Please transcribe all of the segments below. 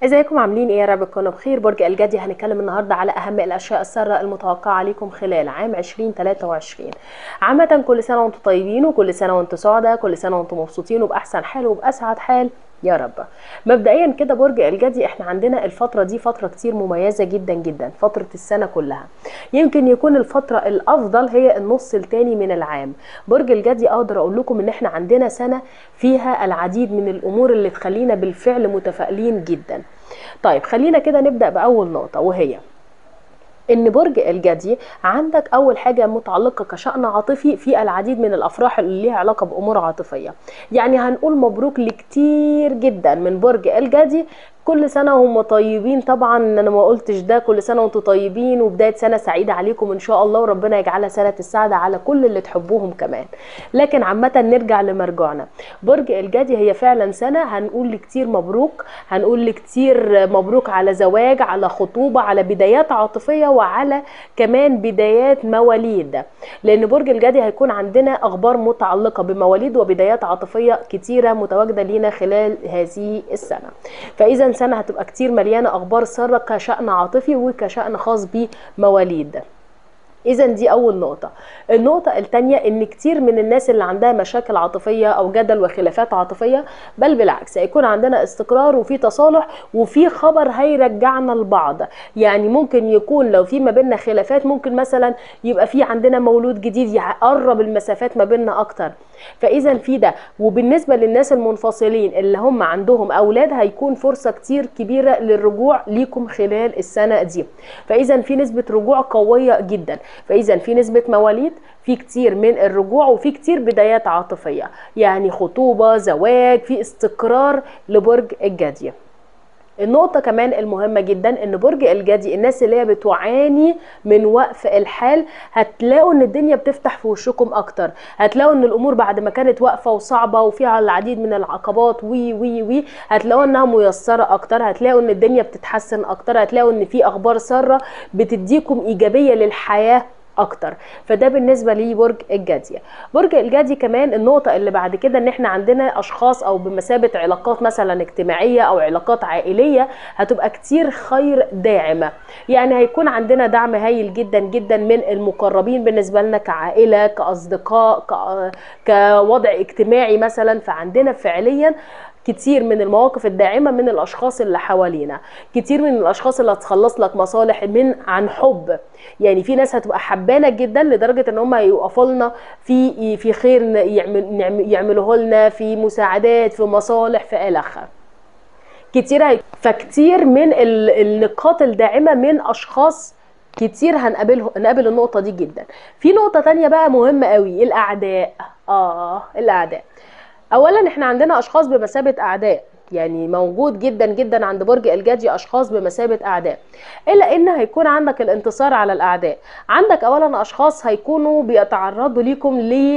ازيكم عاملين ايه؟ يا رب تكونوا بخير. برج الجدي هنتكلم النهارده على اهم الاشياء الساره المتوقعه عليكم خلال عام 2023. عامه كل سنه وانتم طيبين، وكل سنه وانتم سعداء، كل سنه وانتم مبسوطين وباحسن حال وباسعد حال يا رب. مبدئيا كده برج الجدي احنا عندنا الفتره دي فتره كتير مميزه جدا جدا، فتره السنه كلها. يمكن يكون الفتره الافضل هي النص التاني من العام. برج الجدي اقدر اقول لكم ان احنا عندنا سنه فيها العديد من الامور اللي تخلينا بالفعل متفائلين جدا. طيب خلينا كده نبدأ بأول نقطة، وهي ان برج الجدي عندك اول حاجه متعلقه كشأن عاطفي في العديد من الافراح اللي ليها علاقه بامور عاطفيه. يعني هنقول مبروك لكتير جدا من برج الجدي. كل سنه وهم طيبين. طبعا انا ما قلتش ده، كل سنه وانتم طيبين وبدايه سنه سعيده عليكم ان شاء الله، وربنا يجعلها سنه السعاده على كل اللي تحبوهم كمان. لكن عامه نرجع لمرجعنا. برج الجدي هي فعلا سنه هنقول لكتير مبروك، هنقول لكتير مبروك على زواج، على خطوبه، على بدايات عاطفيه، وعلى كمان بدايات مواليد. لان برج الجدي هيكون عندنا اخبار متعلقه بمواليد وبدايات عاطفيه كتيره متواجده لينا خلال هذه السنه. فاذا سنه هتبقى كتير مليانه اخبار ساره كشأن عاطفي وكشأن خاص بمواليد. اذا دي اول نقطه. النقطه الثانيه ان كتير من الناس اللي عندها مشاكل عاطفيه او جدل وخلافات عاطفيه، بل بالعكس هيكون عندنا استقرار وفي تصالح وفي خبر هيرجعنا لبعض. يعني ممكن يكون لو في ما بيننا خلافات، ممكن مثلا يبقى في عندنا مولود جديد يقرب المسافات ما بيننا اكتر. فاذا في ده. وبالنسبه للناس المنفصلين اللي هم عندهم اولاد، هيكون فرصه كتير كبيره للرجوع ليكم خلال السنه دي. فاذا في نسبه رجوع قويه جدا. فاذا في نسبه مواليد، في كتير من الرجوع، وفي كتير بدايات عاطفيه، يعني خطوبه، زواج، في استقرار لبرج الجدي. النقطة كمان المهمة جدا ان برج الجدي الناس اللي هي بتعاني من وقف الحال، هتلاقوا ان الدنيا بتفتح في وشكم اكتر. هتلاقوا ان الامور بعد ما كانت واقفة وصعبة وفيها العديد من العقبات وي وي وي هتلاقوا انها ميسرة اكتر. هتلاقوا ان الدنيا بتتحسن اكتر. هتلاقوا ان في اخبار سارة بتديكم ايجابية للحياة اكتر. فده بالنسبه لبرج الجدي. برج الجدي كمان النقطه اللي بعد كده ان احنا عندنا اشخاص او بمثابه علاقات مثلا اجتماعيه او علاقات عائليه هتبقى كتير خير داعمه. يعني هيكون عندنا دعم هايل جدا جدا من المقربين بالنسبه لنا كعائله، كاصدقاء، كوضع اجتماعي مثلا. فعندنا فعليا كتير من المواقف الداعمة من الأشخاص اللي حوالينا، كتير من الأشخاص اللي هتخلص لك مصالح عن حب. يعني في ناس هتبقى حبانا جدا لدرجة ان هم يقفوا لنا في خير، يعملوه لنا في مساعدات، في مصالح، في آخره. فكتير من النقاط الداعمة من أشخاص كتير هنقابل النقطة دي جدا. في نقطة تانية بقى مهمة قوي، الأعداء. الأعداء. اولا احنا عندنا اشخاص بمثابه اعداء، يعني موجود جدا جدا عند برج الجدي اشخاص بمثابه اعداء. الا ان هيكون عندك الانتصار على الاعداء. عندك اولا اشخاص هيكونوا بيتعرضوا ليكم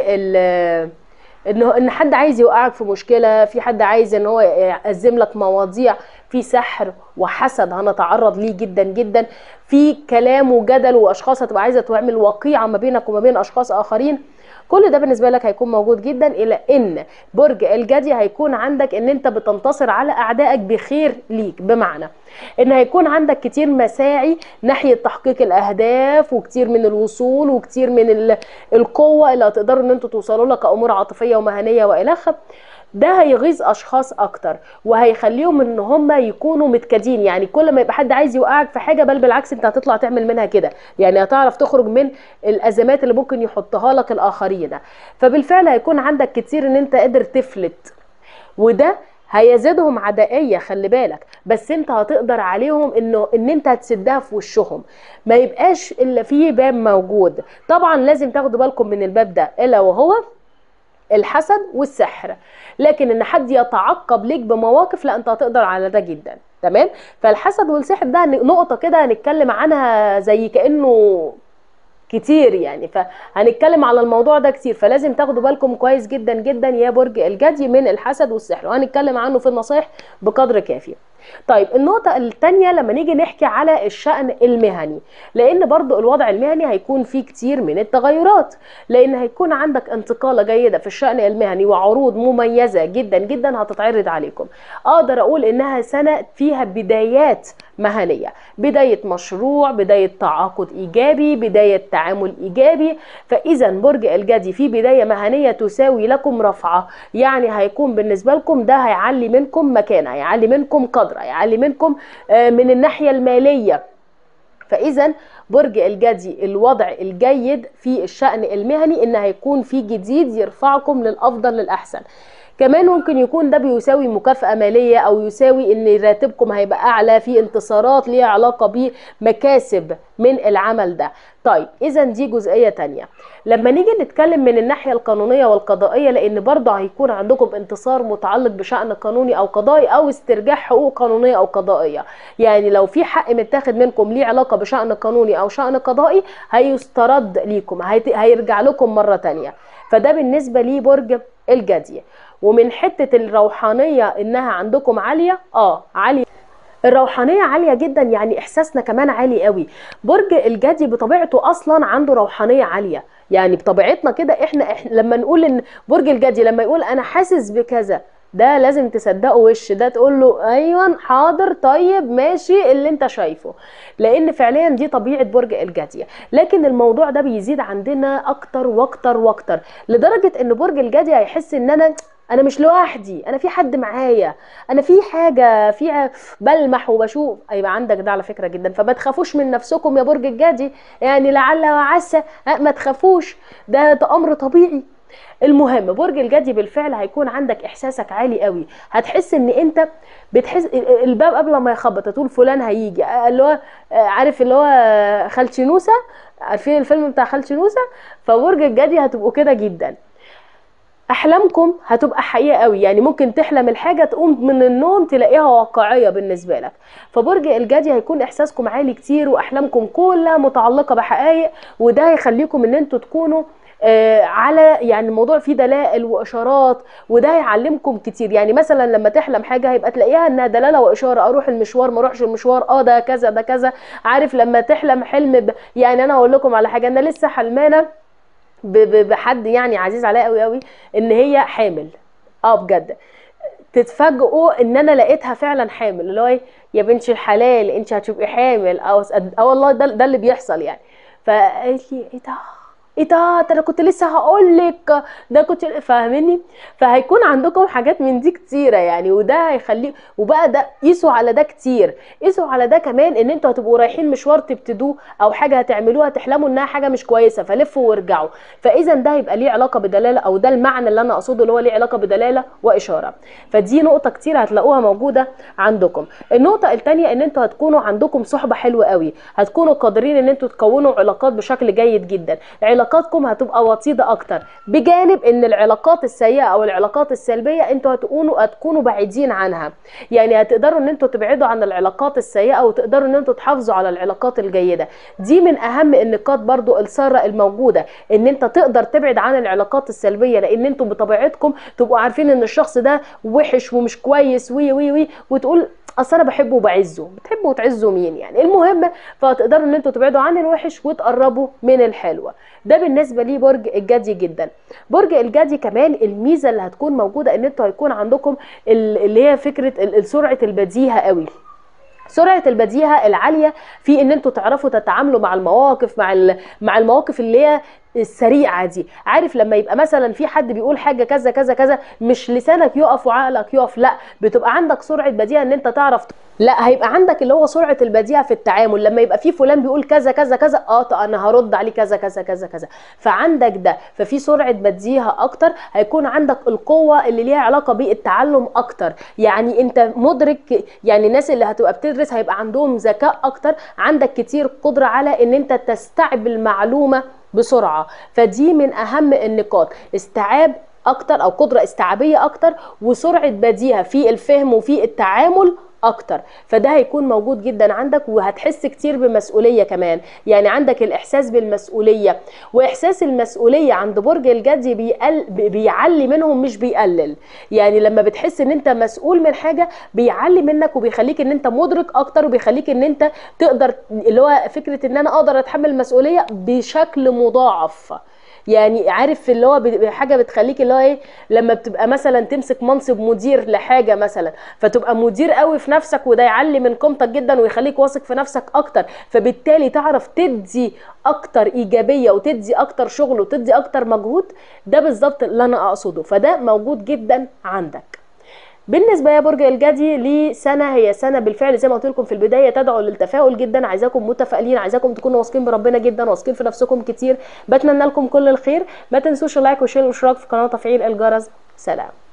ان حد عايز يوقعك في مشكله، في حد عايز ان هو يقزم لك مواضيع، في سحر وحسد هنتعرض ليه جدا جدا، في كلام وجدل، واشخاص هتبقى عايزه تعمل وقيعه ما بينك وما بين اشخاص اخرين. كل ده بالنسبه لك هيكون موجود جدا. الى ان برج الجدي هيكون عندك ان انت بتنتصر على اعدائك بخير ليك، بمعنى ان هيكون عندك كتير مساعي ناحيه تحقيق الاهداف، وكتير من الوصول، وكتير من القوه اللي هتقدروا ان انتوا توصلوا لها كامور عاطفيه ومهنيه والى اخره. ده هيغيظ اشخاص اكتر وهيخليهم ان هم يكونوا متكدين. يعني كل ما يبقى حد عايز يوقعك في حاجه، بل بالعكس انت هتطلع تعمل منها كده. يعني هتعرف تخرج من الازمات اللي ممكن يحطها لك الاخرين. فبالفعل هيكون عندك كتير ان انت قادر تفلت، وده هيزيدهم عدائيه. خلي بالك، بس انت هتقدر عليهم ان انت هتسدها في وشهم، ما يبقاش الا في باب موجود. طبعا لازم تاخدوا بالكم من الباب ده، الا وهو الحسد والسحر. لكن ان حد يتعقب ليك بمواقف، لا، انت هتقدر على ده جدا. تمام. فالحسد والسحر ده نقطة كده هنتكلم عنها زي كأنه كتير يعني، فهنتكلم على الموضوع ده كتير، فلازم تاخدوا بالكم كويس جدا جدا يا برج الجدي من الحسد والسحر، وهنتكلم عنه في النصائح بقدر كافي. طيب النقطة التانية لما نيجي نحكي على الشأن المهني، لأن برضو الوضع المهني هيكون فيه كتير من التغيرات، لأن هيكون عندك انتقالة جيدة في الشأن المهني وعروض مميزة جدا جدا هتتعرض عليكم. أقدر أقول إنها سنة فيها بدايات مهنية، بداية مشروع، بداية تعاقد إيجابي، بداية تعامل إيجابي. فإذا برج الجدي في بداية مهنية تساوي لكم رفعة، يعني هيكون بالنسبة لكم ده هيعلي منكم مكانة، هيعلي منكم قدر، هيعلي منكم من الناحية المالية. فإذا برج الجدي الوضع الجيد في الشأن المهني إن هيكون في جديد يرفعكم للأفضل للأحسن. كمان ممكن يكون ده بيساوي مكافأة مالية، أو يساوي إن راتبكم هيبقى أعلى، في انتصارات ليها علاقة بمكاسب من العمل ده. طيب إذا دي جزئية تانية. لما نيجي نتكلم من الناحية القانونية والقضائية، لأن برضه هيكون عندكم انتصار متعلق بشأن قانوني أو قضائي، أو استرجاع حقوق قانونية أو قضائية. يعني لو في حق متاخد منكم ليه علاقة بشأن قانوني أو شأن قضائي هيسترد ليكم، هيرجع لكم مرة تانية. فده بالنسبة لي برج الجدي. ومن حتة الروحانية انها عندكم عالية، عالية، الروحانية عالية جدا، يعني احساسنا كمان عالي قوي. برج الجدي بطبيعته اصلا عنده روحانية عالية، يعني بطبيعتنا كده احنا لما نقول ان برج الجدي لما يقول انا حاسس بكذا، ده لازم تصدقه وش ده، تقول له ايوه حاضر طيب ماشي اللي انت شايفه، لان فعليا دي طبيعة برج الجدي. لكن الموضوع ده بيزيد عندنا اكتر واكتر واكتر، لدرجة ان برج الجدي هيحس ان انا مش لوحدي، انا في حد معايا، انا في حاجه بلمح وبشوف. هيبقى عندك ده على فكره جدا، فما تخافوش من نفسكم يا برج الجدي، يعني لعل وعسى ما تخافوش، ده امر طبيعي. المهم برج الجدي بالفعل هيكون عندك احساسك عالي قوي، هتحس ان انت بتحس الباب قبل ما يخبط تقول فلان هيجي، اللي هو عارف اللي هو خالتي نوسه، عارفين الفيلم بتاع خالتي نوسه؟ فبرج الجدي هتبقوا كده جدا. احلامكم هتبقى حقيقه قوي، يعني ممكن تحلم الحاجه تقوم من النوم تلاقيها واقعيه بالنسبه لك. فبرج الجدي هيكون احساسكم عالي كتير، واحلامكم كلها متعلقه بحقائق، وده هيخليكم ان انتوا تكونوا على يعني الموضوع فيه دلائل واشارات، وده هيعلمكم كتير. يعني مثلا لما تحلم حاجه هيبقى تلاقيها انها دلاله واشاره، اروح المشوار ما اروحش المشوار، ده كذا ده كذا. عارف لما تحلم حلم يعني انا اقول لكم على حاجه، انا لسه حلمانه بحد يعني عزيز عليا قوي قوي ان هي حامل، بجد تتفاجئوا ان انا لقيتها فعلا حامل، اللي هو يا بنت الحلال انت هتبقي حامل، والله ده اللي بيحصل يعني. فقالت لي ايه ده، ايه ده انا كنت لسه هقول لك، ده كنت فاهميني. فهيكون عندكم حاجات من دي كتيره يعني، وده هيخليه. وبقى ده قيسوا على ده كتير، قيسوا على ده كمان ان انتوا هتبقوا رايحين مشوار تبتدوه او حاجه هتعملوها تحلموا انها حاجه مش كويسه فلفوا وارجعوا. فاذا ده هيبقى ليه علاقه بدلاله، او ده المعنى اللي انا اقصده اللي هو ليه علاقه بدلاله واشاره. فدي نقطه كتير هتلاقوها موجوده عندكم. النقطه الثانيه ان انتوا هتكونوا عندكم صحبه حلوه قوي، هتكونوا قادرين ان انتوا تكونوا علاقات بشكل جيد جدا، علاقاتكم هتبقى وطيده اكتر، بجانب ان العلاقات السيئه او العلاقات السلبيه انتوا هتكونوا بعيدين عنها. يعني هتقدروا ان انتوا تبعدوا عن العلاقات السيئه، وتقدروا ان انتوا تحافظوا على العلاقات الجيده. دي من اهم النقاط برضو الساره الموجوده، ان انت تقدر تبعد عن العلاقات السلبيه، لان انتوا بطبيعتكم تبقوا عارفين ان الشخص ده وحش ومش كويس وي وي وي، وتقول اصل انا بحبه وبعزه. بتحبوا وتعزوا مين يعني؟ المهم فتقدروا ان انتوا تبعدوا عن الوحش وتقربوا من الحلوه. ده بالنسبه لي برج الجدي جدا. برج الجدي كمان الميزه اللي هتكون موجوده ان انتوا هيكون عندكم اللي هي فكره سرعه البديهه قوي، سرعه البديهه العاليه في ان انتوا تعرفوا تتعاملوا مع المواقف، مع المواقف اللي هي السريعه دي. عارف لما يبقى مثلا في حد بيقول حاجه كذا كذا كذا، مش لسانك يقف وعقلك يقف، لا بتبقى عندك سرعه بديهه ان انت تعرف، لا هيبقى عندك اللي هو سرعه البديهه في التعامل. لما يبقى في فلان بيقول كذا كذا كذا، انا هرد عليه كذا كذا كذا كذا، فعندك ده، ففي سرعه بديهه اكتر. هيكون عندك القوه اللي ليها علاقه بالتعلم اكتر، يعني انت مدرك، يعني الناس اللي هتبقى بتدرس هيبقى عندهم ذكاء اكتر، عندك كتير قدره على ان انت تستوعب المعلومه بسرعه. فدي من اهم النقاط، استيعاب اكتر او قدره استيعابيه اكتر، وسرعه بديهه في الفهم وفي التعامل اكتر. فده هيكون موجود جدا عندك، وهتحس كتير بمسؤولية كمان، يعني عندك الاحساس بالمسؤولية. واحساس المسؤولية عند برج الجدي بيعلي منهم مش بيقلل. يعني لما بتحس ان انت مسؤول من حاجة بيعلي منك وبيخليك ان انت مدرك اكتر، وبيخليك ان انت تقدر، اللي هو فكرة ان انا اقدر اتحمل المسؤولية بشكل مضاعف. يعني عارف اللي هو حاجه بتخليك اللي هو ايه، لما بتبقى مثلا تمسك منصب مدير لحاجه مثلا، فتبقى مدير قوي في نفسك، وده يعلي من قيمتك جدا ويخليك واثق في نفسك اكتر، فبالتالي تعرف تدي اكتر ايجابيه وتدي اكتر شغل وتدي اكتر مجهود. ده بالظبط اللي انا اقصده، فده موجود جدا عندك. بالنسبه يا برج الجدي لسنه، هي سنه بالفعل زي ما قلت لكم في البدايه تدعو للتفاؤل جدا. عايزاكم متفائلين، عايزاكم تكونوا واثقين بربنا جدا، واثقين في نفسكم كتير. بتمنى لكم كل الخير. ما تنسوش اللايك والشير والاشتراك في القناه وتفعيل الجرس. سلام.